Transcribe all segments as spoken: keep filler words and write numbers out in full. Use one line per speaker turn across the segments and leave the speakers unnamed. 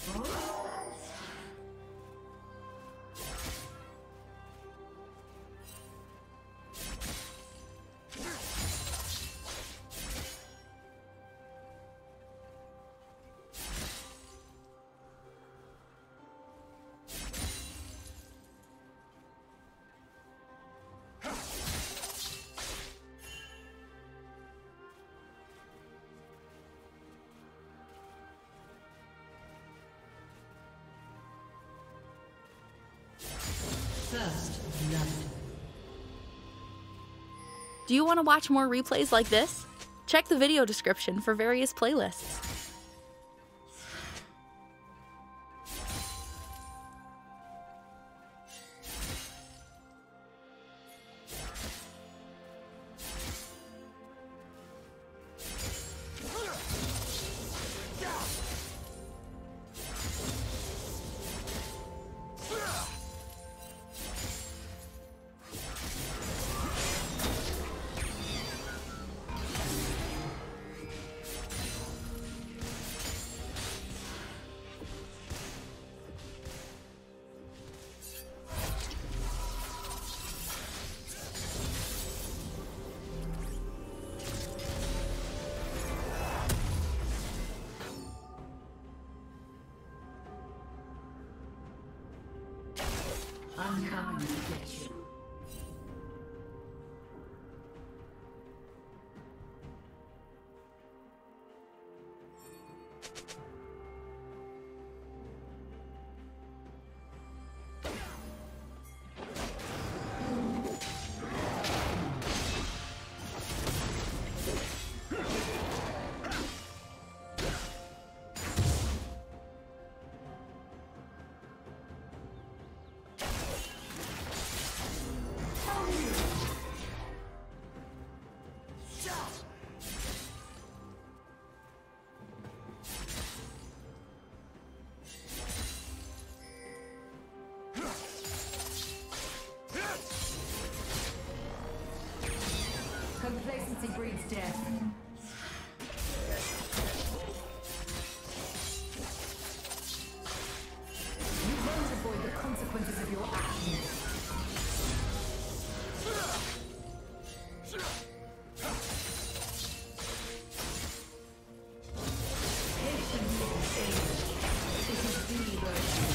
First blood.
Do you want to watch more replays like this? Check the video description for various playlists.
I'm coming to get you. Complacency breeds death. You won't avoid the consequences of your actions. Patience is age. It is the virtue.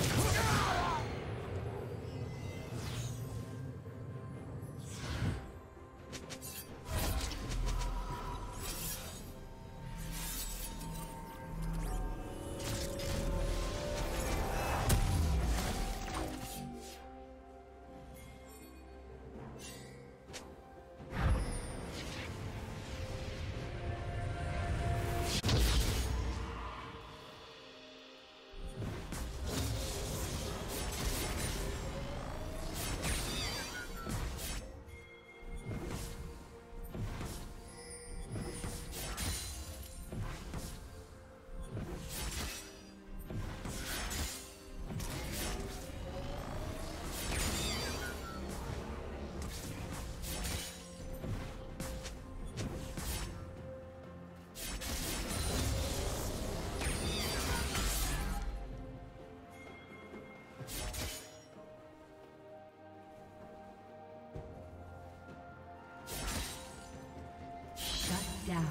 Down.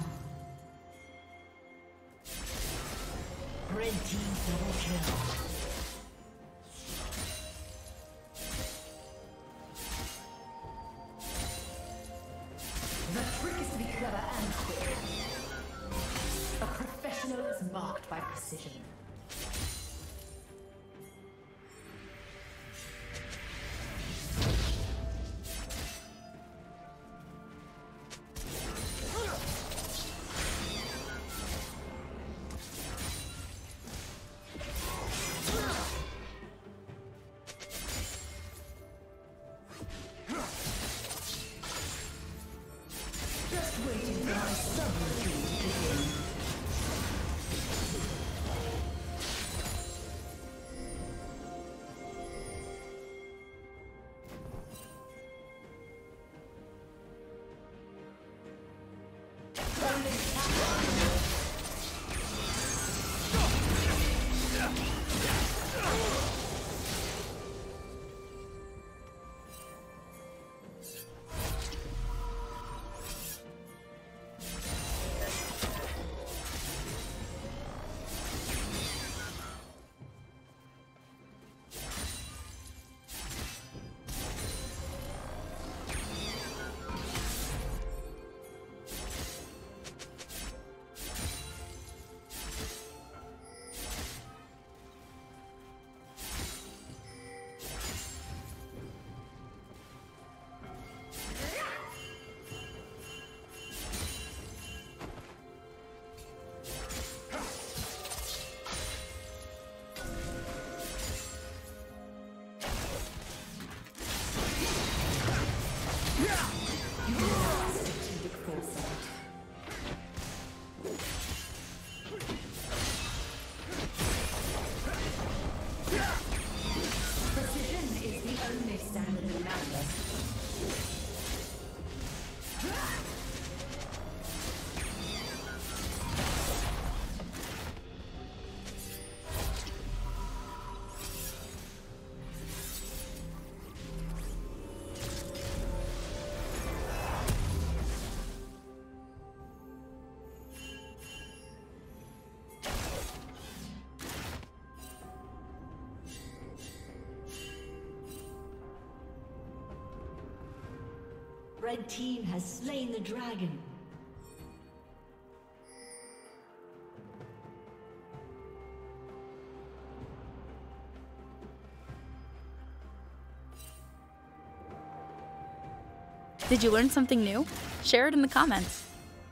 Red team double kill. The trick is to be clever and quick. A professional is marked by precision. Waiting for my subroutine to begin.
Red team has slain the dragon.
Did you learn something new? Share it in the comments.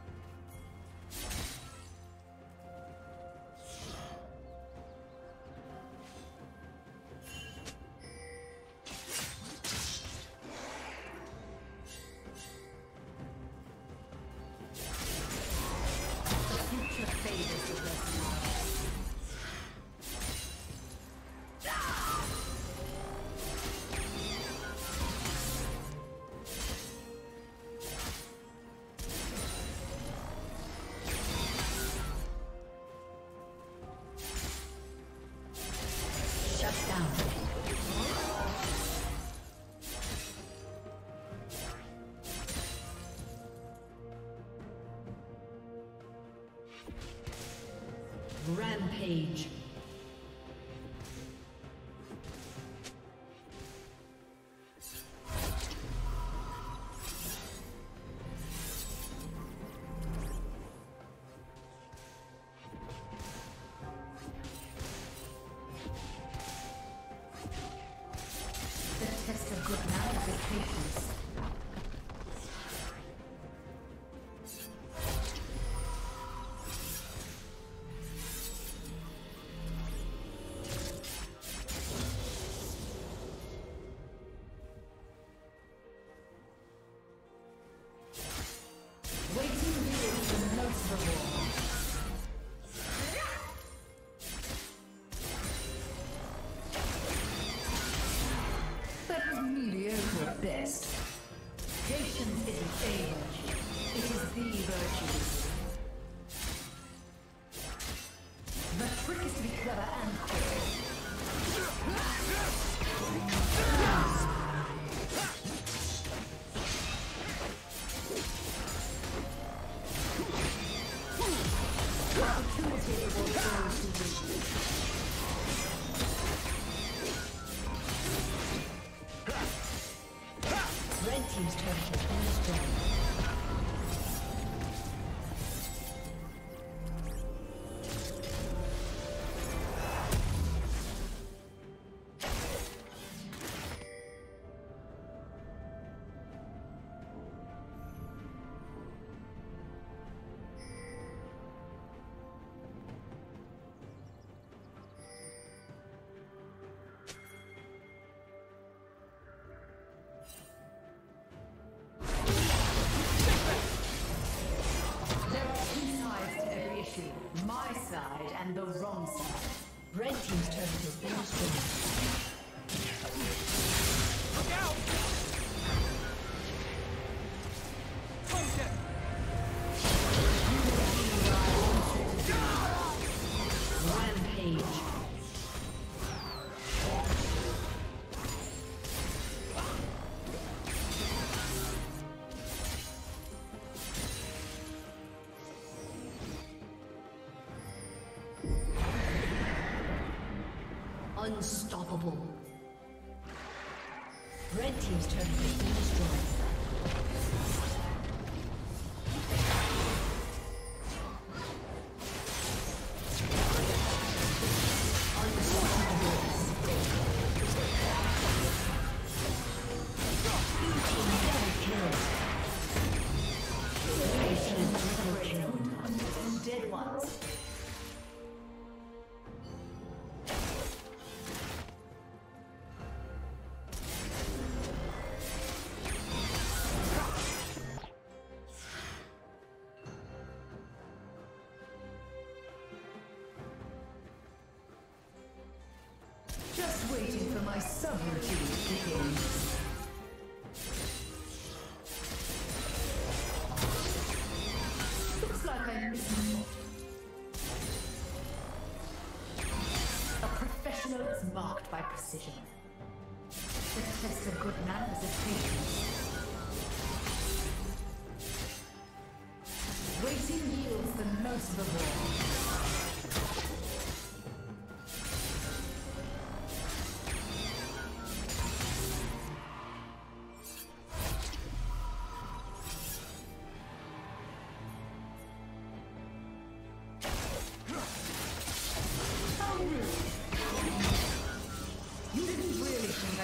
Rampage.
The test of good manners is patience. Best. Patience isn't a virtue, it is the virtue. The trick is to be clever and quick. Opportunity for those who wish.
Red team's turret has been destroyed.
My side and the wrong side.
Red team's turret has been destroyed.
Look out!
Rampage. Unstoppable. Red team's turret has been destroyed.
Dead ones. Just waiting for my subroutine to begin. Looks like I missed a shot. A professional is marked by precision. The test of good manners is patience. Waiting yields the most reward.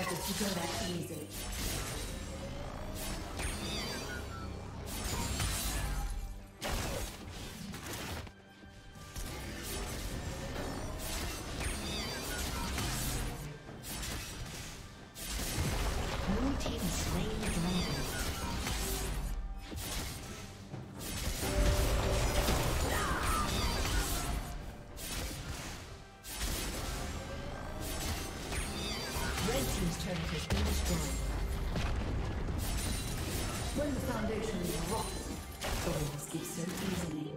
wanted to go that easy.
Blue team slain the dragon. Red team's turret has been destroyed.
When the foundation is rotten, the walls give so easily.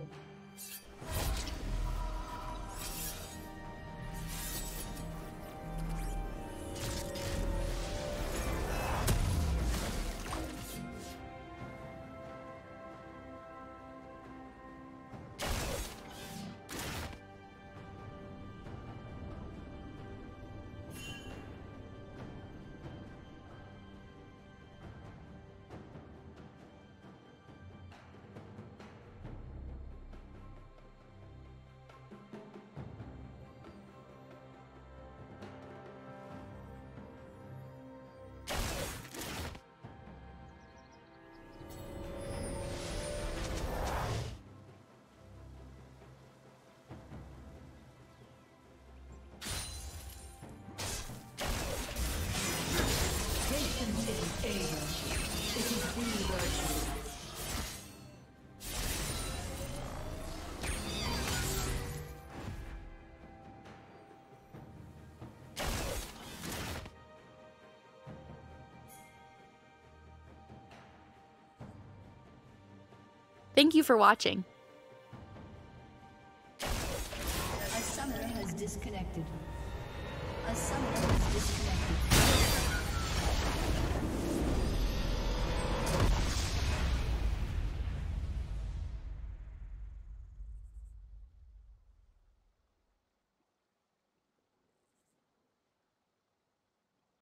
Patience is age. It is the virtue.
Thank you for watching.
A summoner has disconnected. A summoner has disconnected.